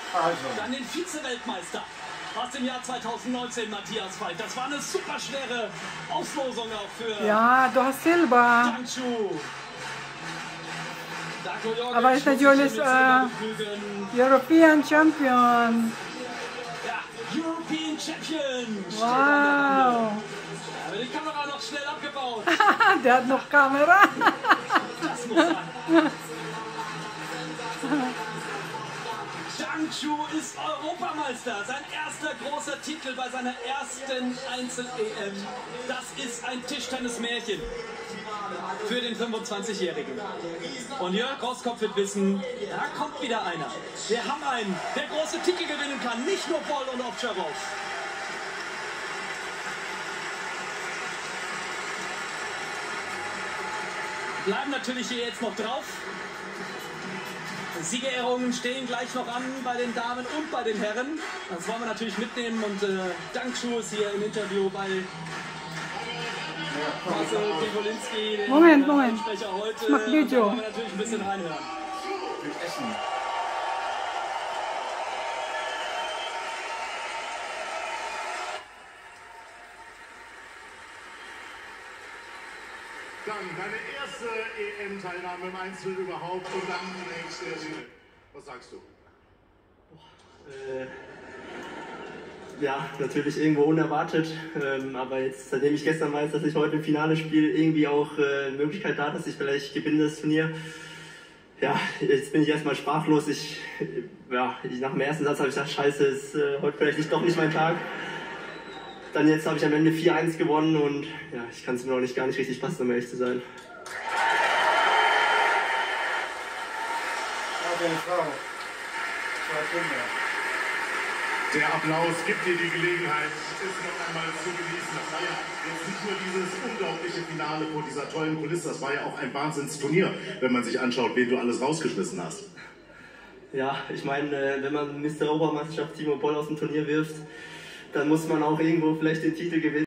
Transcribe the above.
Dann den Vize-Weltmeister aus dem Jahr 2019, Matthias Veit. Das war eine super schwere Auslosung auch für Ja, du hast Silber. Zhang Chu. Aber ist natürlich European Champion. Ja, European Champion. Wow. Aber die Kamera noch schnell abgebaut. Der hat noch Kamera. Das muss sein. Zhang Chu ist Europameister. Sein erster großer Titel bei seiner ersten Einzel-EM. Das ist ein Tischtennis-Märchen für den 25-Jährigen. Und Jörg Roskopf wird wissen, da kommt wieder einer. Wir haben einen, der große Titel gewinnen kann. Nicht nur Boll und Ovtcharov. Bleiben natürlich hier jetzt noch drauf. Siegerehrungen stehen gleich noch an bei den Damen und bei den Herren. Das wollen wir natürlich mitnehmen und Zhang Chu ist hier im Interview bei Marcel Piwolinski, Moment. Sprecher heute. Ich mach Video. Da wollen wir natürlich ein bisschen reinhören. Mit Essen. Dann deine erste EM-Teilnahme im Einzel überhaupt und dann die nächste. Was sagst du? Ja, natürlich irgendwo unerwartet, aber jetzt, seitdem ich gestern weiß, dass ich heute im Finale spiele, irgendwie auch eine Möglichkeit da, dass ich vielleicht gewinne das Turnier. Ja, jetzt bin ich erstmal sprachlos. Nach dem ersten Satz habe ich gesagt, scheiße, ist heute vielleicht doch nicht mein Tag. Dann jetzt habe ich am Ende 4-1 gewonnen und ja, ich kann es mir noch gar nicht richtig fassen, um ehrlich zu sein. Eine Frau. 2 Kinder. Der Applaus gibt dir die Gelegenheit, es noch einmal zu genießen. Das war ja jetzt nicht nur dieses unglaubliche Finale vor dieser tollen Kulisse, das war ja auch ein Wahnsinnsturnier, wenn man sich anschaut, wen du alles rausgeschmissen hast. Ja, ich meine, wenn man Mr. Europameisterschaft Timo Boll aus dem Turnier wirft, dann muss man auch irgendwo vielleicht den Titel gewinnen.